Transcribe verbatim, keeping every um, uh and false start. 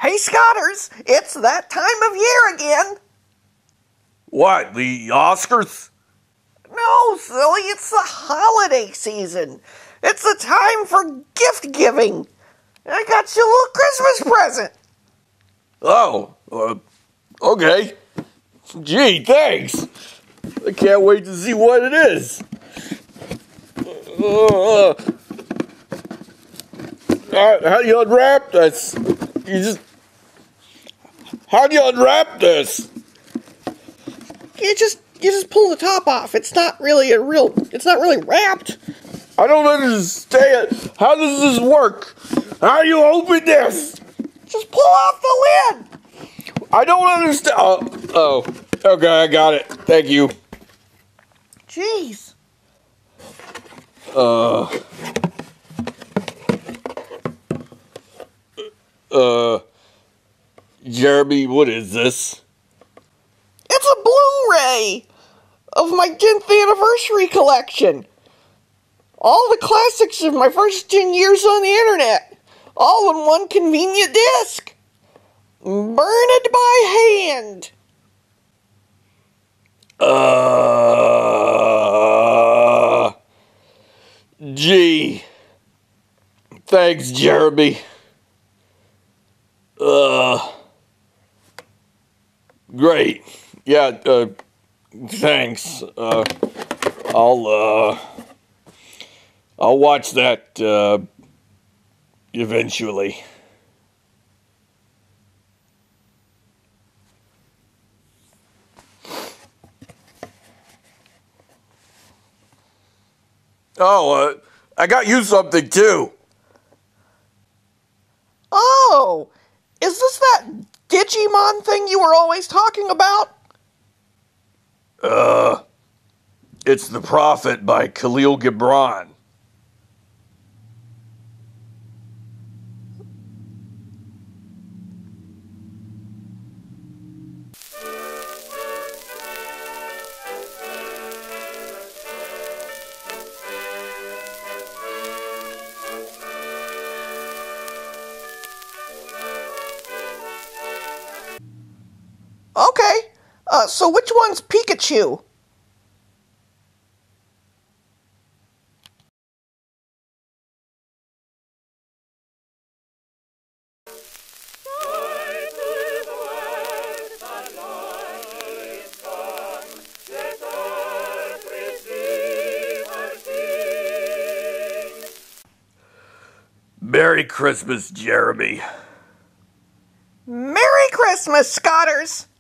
Hey, Scotters, it's that time of year again. What, the Oscars? No, silly, it's the holiday season. It's the time for gift giving. I got you a little Christmas present. Oh, uh, okay. Gee, thanks. I can't wait to see what it is. Uh, how, how do you unwrap this? You just... How do you unwrap this? You just you just pull the top off. It's not really a real. It's not really wrapped. I don't understand. How does this work? How do you open this? Just pull off the lid. I don't understand. Oh, oh, okay, I got it. Thank you. Jeez. Uh. Uh. Jeremy, what is this? It's a Blu-ray of my tenth anniversary collection. All the classics of my first ten years on the internet. All in one convenient disc. Burn it by hand. Uh. Gee. Thanks, Jeremy. Uh. Great. Yeah, uh, thanks. Uh, I'll, uh, I'll watch that, uh, eventually. Oh, uh, I got you something, too. Oh, is this that Digimon thing you were always talking about? Uh, it's The Prophet by Khalil Gibran. Okay, uh, so which one's Pikachu? Merry Christmas, Jeremy. Merry Christmas, Scotters!